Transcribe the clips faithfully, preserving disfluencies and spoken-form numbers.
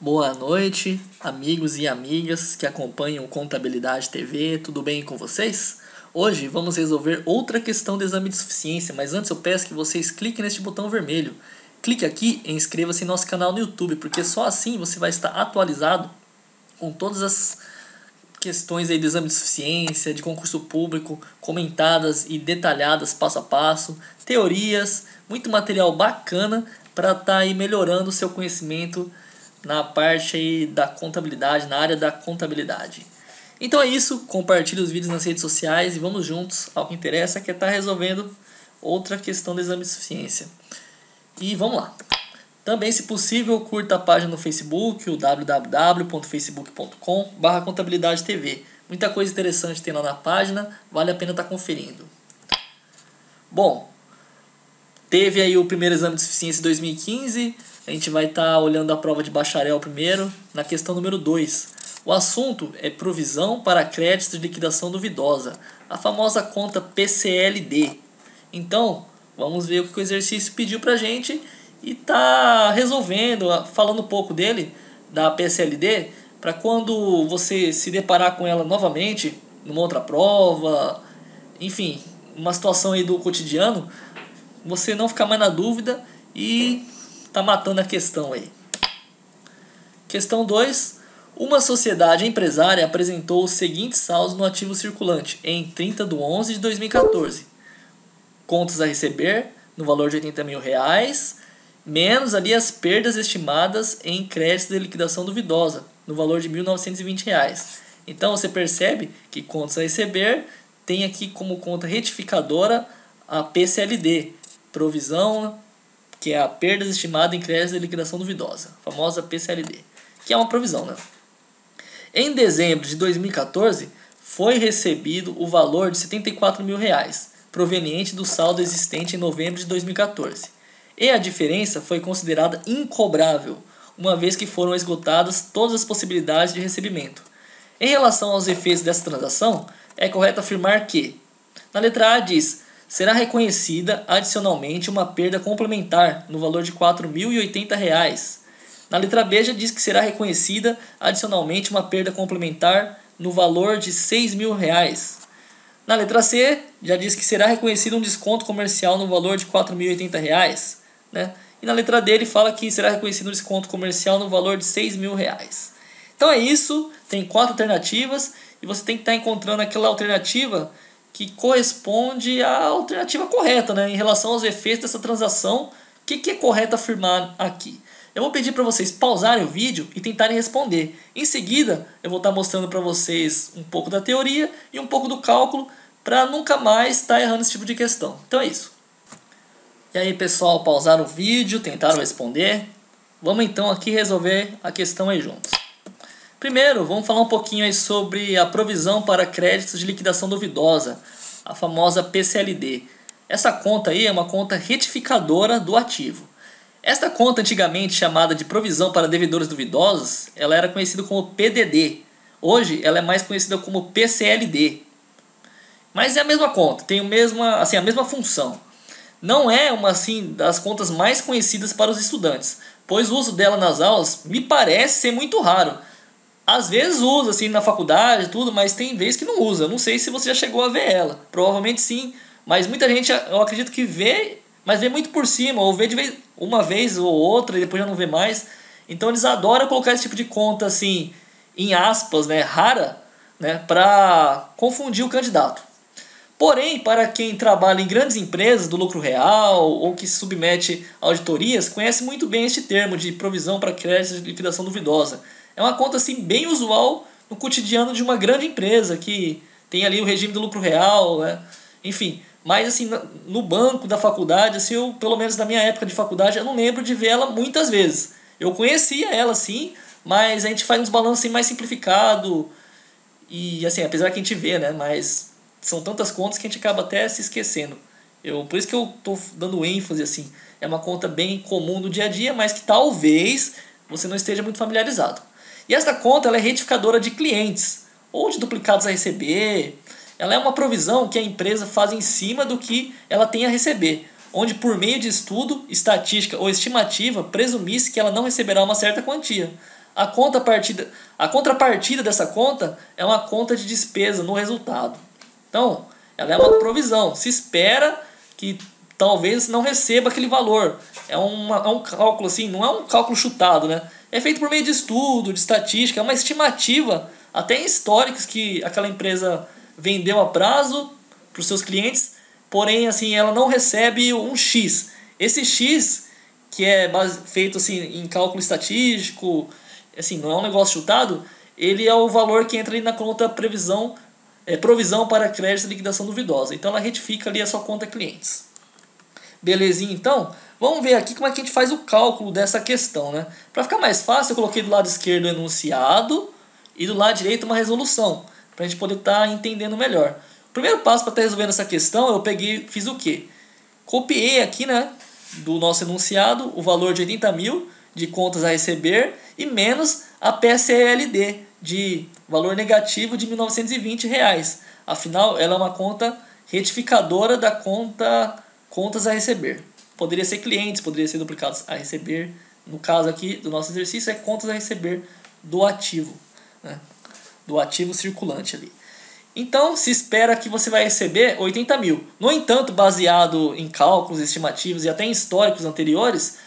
Boa noite, amigos e amigas que acompanham Contabilidade T V, tudo bem com vocês? Hoje vamos resolver outra questão do exame de suficiência, mas antes eu peço que vocês cliquem neste botão vermelho. Clique aqui e inscreva-se em nosso canal no YouTube, porque só assim você vai estar atualizado com todas as questões aí do exame de suficiência, de concurso público, comentadas e detalhadas passo a passo, teorias, muito material bacana para estar aí melhorando o seu conhecimento na parte aí da contabilidade, na área da contabilidade. Então é isso, compartilhe os vídeos nas redes sociais e vamos juntos ao que interessa, que é estar resolvendo outra questão do exame de suficiência. E vamos lá. Também, se possível, curta a página no Facebook, o w w w ponto facebook ponto com barra contabilidade T V. Muita coisa interessante tem lá na página, vale a pena estar conferindo. Bom, teve aí o primeiro exame de suficiência de dois mil e quinze. A gente vai estar olhando a prova de bacharel primeiro, na questão número dois. O assunto é provisão para crédito de liquidação duvidosa, a famosa conta P C L D. Então, vamos ver o que o exercício pediu para a gente e tá resolvendo, falando um pouco dele, da P C L D, para quando você se deparar com ela novamente, numa outra prova, enfim, uma situação aí do cotidiano, você não ficar mais na dúvida e tá matando a questão aí. Questão dois. Uma sociedade empresária apresentou os seguintes saldos no ativo circulante em trinta de onze de dois mil e quatorze. Contas a receber no valor de oitenta mil reais, menos ali as perdas estimadas em crédito de liquidação duvidosa, no valor de mil novecentos e vinte reais. Então você percebe que contas a receber tem aqui como conta retificadora a P C L D, provisão, que é a perda estimada em crédito de liquidação duvidosa, a famosa P C L D, que é uma provisão, né? Em dezembro de dois mil e quatorze, foi recebido o valor de setenta e quatro mil reais, proveniente do saldo existente em novembro de dois mil e quatorze. E a diferença foi considerada incobrável, uma vez que foram esgotadas todas as possibilidades de recebimento. Em relação aos efeitos dessa transação, é correto afirmar que, na letra A diz, será reconhecida adicionalmente uma perda complementar no valor de quatro mil e oitenta reais. Na letra B já diz que será reconhecida adicionalmente uma perda complementar no valor de seis mil reais. Na letra C já diz que será reconhecido um desconto comercial no valor de quatro mil e oitenta reais. Né? E na letra D ele fala que será reconhecido um desconto comercial no valor de seis mil reais. Então é isso, tem quatro alternativas e você tem que estar encontrando aquela alternativa que corresponde à alternativa correta, né? Em relação aos efeitos dessa transação. O que, que é correto afirmar aqui? Eu vou pedir para vocês pausarem o vídeo e tentarem responder. Em seguida, eu vou estar mostrando para vocês um pouco da teoria e um pouco do cálculo para nunca mais estar errando esse tipo de questão. Então é isso. E aí, pessoal, pausaram o vídeo, tentaram responder. Vamos então aqui resolver a questão aí juntos. Primeiro, vamos falar um pouquinho aí sobre a provisão para créditos de liquidação duvidosa, a famosa P C L D. Essa conta aí é uma conta retificadora do ativo. Esta conta, antigamente chamada de provisão para devedores duvidosos, ela era conhecida como P D D. Hoje, ela é mais conhecida como P C L D. Mas é a mesma conta, tem o mesma, assim, a mesma função. Não é uma assim, das contas mais conhecidas para os estudantes, pois o uso dela nas aulas me parece ser muito raro. Às vezes usa assim, na faculdade, tudo, mas tem vezes que não usa. Eu não sei se você já chegou a ver ela. Provavelmente sim, mas muita gente, eu acredito que vê, mas vê muito por cima, ou vê de vez, uma vez ou outra e depois já não vê mais. Então eles adoram colocar esse tipo de conta assim, em aspas, né, rara, né, para confundir o candidato. Porém, para quem trabalha em grandes empresas do lucro real ou que se submete a auditorias, conhece muito bem este termo de provisão para crédito de liquidação duvidosa. É uma conta assim, bem usual no cotidiano de uma grande empresa que tem ali o regime do lucro real, né? Enfim. Mas assim, no banco da faculdade, assim, eu, pelo menos na minha época de faculdade, eu não lembro de ver ela muitas vezes. Eu conhecia ela sim, mas a gente faz uns balanços assim, mais simplificado. E assim, apesar que a gente vê, né? Mas são tantas contas que a gente acaba até se esquecendo. Eu, por isso que eu estou dando ênfase assim. É uma conta bem comum no dia a dia, mas que talvez você não esteja muito familiarizado. E esta conta ela é retificadora de clientes ou de duplicados a receber. Ela é uma provisão que a empresa faz em cima do que ela tem a receber, onde por meio de estudo, estatística ou estimativa, presumisse que ela não receberá uma certa quantia. A, conta partida, a contrapartida dessa conta é uma conta de despesa no resultado. Então, ela é uma provisão. Se espera que talvez não receba aquele valor. É, uma, é um cálculo assim, não é um cálculo chutado, né? É feito por meio de estudo, de estatística, é uma estimativa, até em históricos, que aquela empresa vendeu a prazo para os seus clientes, porém assim, ela não recebe um X. Esse X, que é base, feito assim, em cálculo estatístico, assim, não é um negócio chutado, ele é o valor que entra ali na conta previsão, é, provisão para crédito e liquidação duvidosa. Então ela retifica ali a sua conta clientes. Belezinha, então? Vamos ver aqui como é que a gente faz o cálculo dessa questão, né? Para ficar mais fácil, eu coloquei do lado esquerdo o enunciado e do lado direito uma resolução, para a gente poder estar tá entendendo melhor. O primeiro passo para estar tá resolvendo essa questão, eu peguei, fiz o quê? Copiei aqui, né, do nosso enunciado o valor de oitenta mil de contas a receber e menos a P S L D de valor negativo de mil novecentos e vinte reais. Afinal, ela é uma conta retificadora da conta contas a receber. Poderia ser clientes, poderia ser duplicados a receber. No caso aqui do nosso exercício é contas a receber do ativo, né? Do ativo circulante ali. Então se espera que você vai receber oitenta mil. No entanto, baseado em cálculos estimativos e até em históricos anteriores,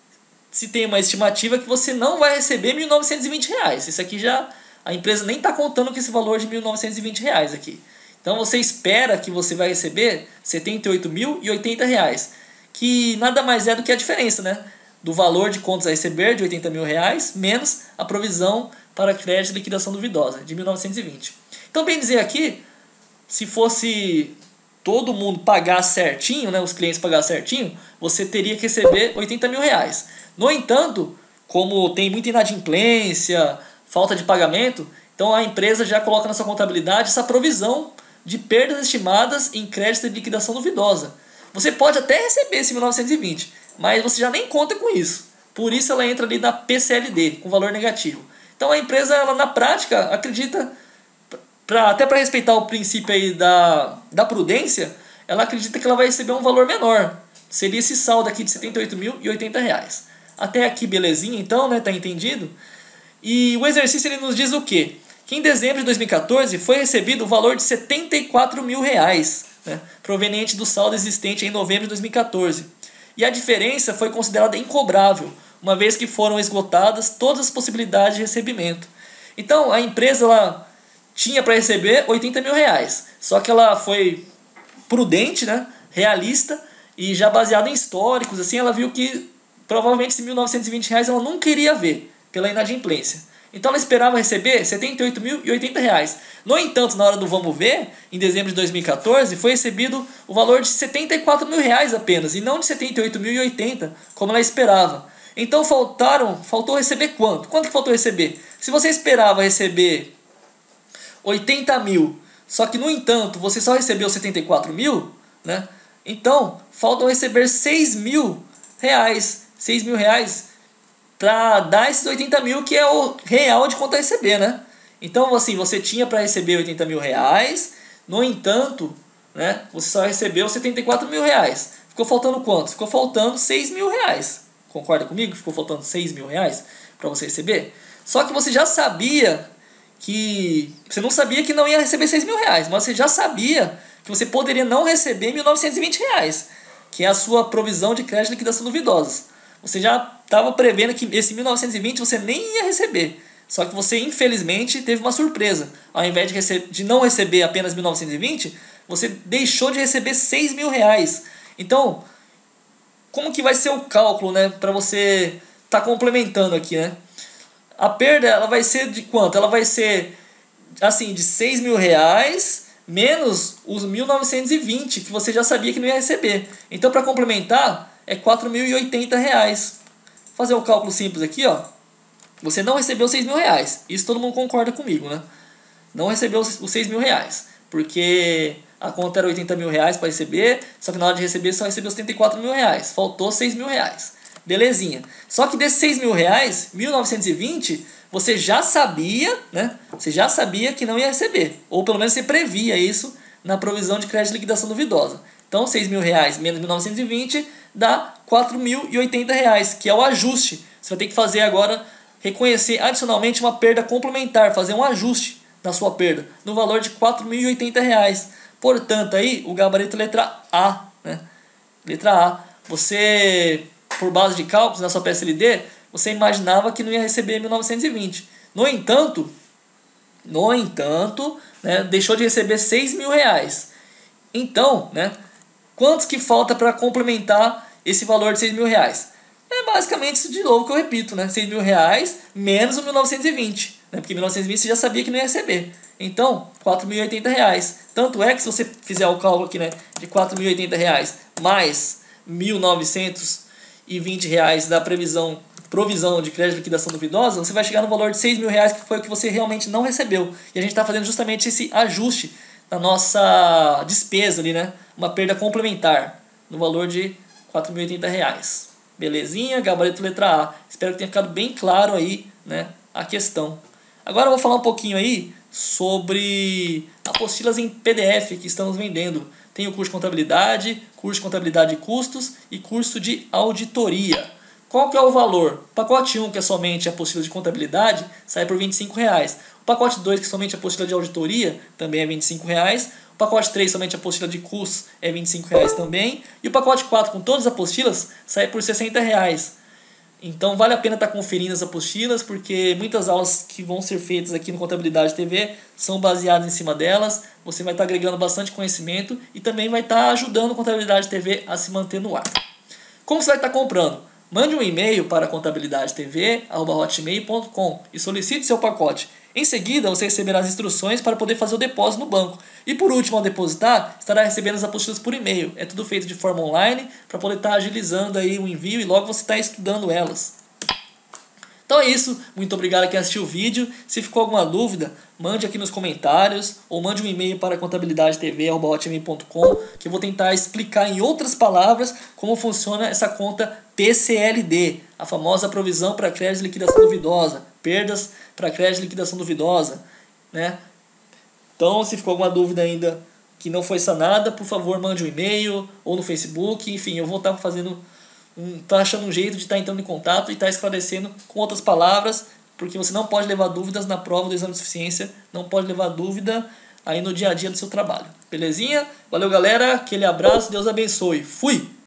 se tem uma estimativa que você não vai receber mil novecentos e vinte reais. Isso aqui já, a empresa nem está contando com esse valor de mil novecentos e vinte reais aqui. Então você espera que você vai receber setenta e oito mil e oitenta reais, que nada mais é do que a diferença, né, do valor de contas a receber de oitenta mil reais menos a provisão para crédito e liquidação duvidosa de mil novecentos e vinte. Então, bem dizer aqui, se fosse todo mundo pagar certinho, né, os clientes pagar certinho, você teria que receber oitenta mil reais. No entanto, como tem muita inadimplência, falta de pagamento, então a empresa já coloca na sua contabilidade essa provisão de perdas estimadas em crédito e liquidação duvidosa. Você pode até receber esse mil novecentos e vinte, mas você já nem conta com isso. Por isso ela entra ali na P C L D, com valor negativo. Então a empresa, ela, na prática, acredita, pra, até para respeitar o princípio aí da, da prudência, ela acredita que ela vai receber um valor menor. Seria esse saldo aqui de setenta e oito mil e oitenta reais. Até aqui belezinha então, né? Tá entendido? E o exercício ele nos diz o quê? Que em dezembro de dois mil e quatorze foi recebido o valor de setenta e quatro mil reais, né, proveniente do saldo existente em novembro de dois mil e quatorze. E a diferença foi considerada incobrável, uma vez que foram esgotadas todas as possibilidades de recebimento. Então a empresa ela tinha para receber oitenta mil reais, só que ela foi prudente, né, realista, e já baseada em históricos, assim, ela viu que provavelmente esses mil novecentos e vinte reais ela não queria ver pela inadimplência. Então ela esperava receber setenta e oito mil e oitenta reais. No entanto, na hora do vamos ver, em dezembro de dois mil e quatorze, foi recebido o valor de setenta e quatro mil reais apenas, e não de setenta e oito mil e oitenta, como ela esperava. Então faltaram, faltou receber quanto? Quanto que faltou receber? Se você esperava receber oitenta mil, só que no entanto você só recebeu setenta e quatro mil, né? Então faltam receber seis mil reais. seis mil reais para dar esses oitenta mil, que é o real de conta a receber, né? Então, assim, você tinha para receber oitenta mil reais, no entanto, né, você só recebeu setenta e quatro mil reais. Ficou faltando quanto? Ficou faltando seis mil reais. Concorda comigo? Ficou faltando seis mil reais para você receber? Só que você já sabia que... Você não sabia que não ia receber seis mil reais, mas você já sabia que você poderia não receber mil novecentos e vinte reais, que é a sua provisão de crédito e liquidação duvidosas. Você já estava prevendo que esse mil novecentos e vinte você nem ia receber. Só que você, infelizmente, teve uma surpresa. Ao invés de, rece- de não receber apenas mil novecentos e vinte, você deixou de receber seis mil reais. Então, como que vai ser o cálculo, né, para você estar tá complementando aqui, né? A perda ela vai ser de quanto? Ela vai ser assim, de seis mil reais menos os mil novecentos e vinte que você já sabia que não ia receber. Então, para complementar, é quatro mil e oitenta reais. Vou fazer um cálculo simples aqui, ó. Você não recebeu seis mil reais. Isso todo mundo concorda comigo, né? Não recebeu os seis mil reais. Porque a conta era oitenta mil reais para receber, só que na hora de receber só recebeu setenta e quatro mil reais. Faltou seis mil reais. Belezinha. Só que desses seis mil reais, mil novecentos e vinte, você já sabia, né? Você já sabia que não ia receber. Ou pelo menos você previa isso na provisão de crédito e liquidação duvidosa. Então, seis mil reais menos mil novecentos e vinte dá quatro mil e oitenta reais, que é o ajuste. Você vai ter que fazer agora, reconhecer adicionalmente uma perda complementar, fazer um ajuste na sua perda, no valor de quatro mil e oitenta reais. Portanto, aí o gabarito letra A, né? Letra A. Você, por base de cálculos na sua P S L D, você imaginava que não ia receber mil novecentos e vinte. No entanto, no entanto, né, deixou de receber seis mil reais. Então, né, quantos que falta para complementar esse valor de seis mil reais? É basicamente isso de novo que eu repito, né? seis mil reais menos o mil novecentos e vinte. Né? Porque mil novecentos e vinte você já sabia que não ia receber. Então, quatro mil e oitenta reais. Tanto é que se você fizer o cálculo aqui, né, de quatro mil e oitenta reais mais mil novecentos e vinte reais da previsão, provisão de crédito de liquidação duvidosa, você vai chegar no valor de seis mil reais, que foi o que você realmente não recebeu. E a gente está fazendo justamente esse ajuste na nossa despesa ali, né? Uma perda complementar no valor de quatro mil e oitenta reais. Belezinha? Gabarito letra A. Espero que tenha ficado bem claro aí, né, a questão. Agora eu vou falar um pouquinho aí sobre apostilas em P D F que estamos vendendo. Tem o curso de contabilidade, curso de contabilidade e custos e curso de auditoria. Qual que é o valor? O pacote um, que é somente a apostila de contabilidade, sai por vinte e cinco reais. O pacote dois, que é somente a apostila de auditoria, também é vinte e cinco reais. O pacote três, somente a apostila de custos, é vinte e cinco reais também. E o pacote quatro, com todas as apostilas, sai por sessenta reais. Então vale a pena estar conferindo as apostilas, porque muitas aulas que vão ser feitas aqui no Contabilidade T V são baseadas em cima delas. Você vai estar agregando bastante conhecimento e também vai estar ajudando o Contabilidade T V a se manter no ar. Como você vai estar comprando? Mande um e-mail para contabilidade t v arroba hotmail ponto com e solicite seu pacote. Em seguida, você receberá as instruções para poder fazer o depósito no banco. E por último, ao depositar, estará recebendo as apostilas por e-mail. É tudo feito de forma online para poder estar agilizando aí o envio e logo você está estudando elas. Então é isso, muito obrigado a quem assistiu o vídeo. Se ficou alguma dúvida, mande aqui nos comentários ou mande um e-mail para contabilidade t v arroba hotmail ponto com, que eu vou tentar explicar em outras palavras como funciona essa conta P C L D, a famosa provisão para crédito de liquidação duvidosa, perdas para crédito de liquidação duvidosa, né? Então, se ficou alguma dúvida ainda que não foi sanada, por favor, mande um e-mail ou no Facebook, enfim, eu vou estar fazendo um, tá achando um jeito de estar entrando em contato e estar esclarecendo com outras palavras, porque você não pode levar dúvidas na prova do exame de suficiência, não pode levar dúvida aí no dia a dia do seu trabalho. Belezinha? Valeu, galera, aquele abraço, Deus abençoe. Fui!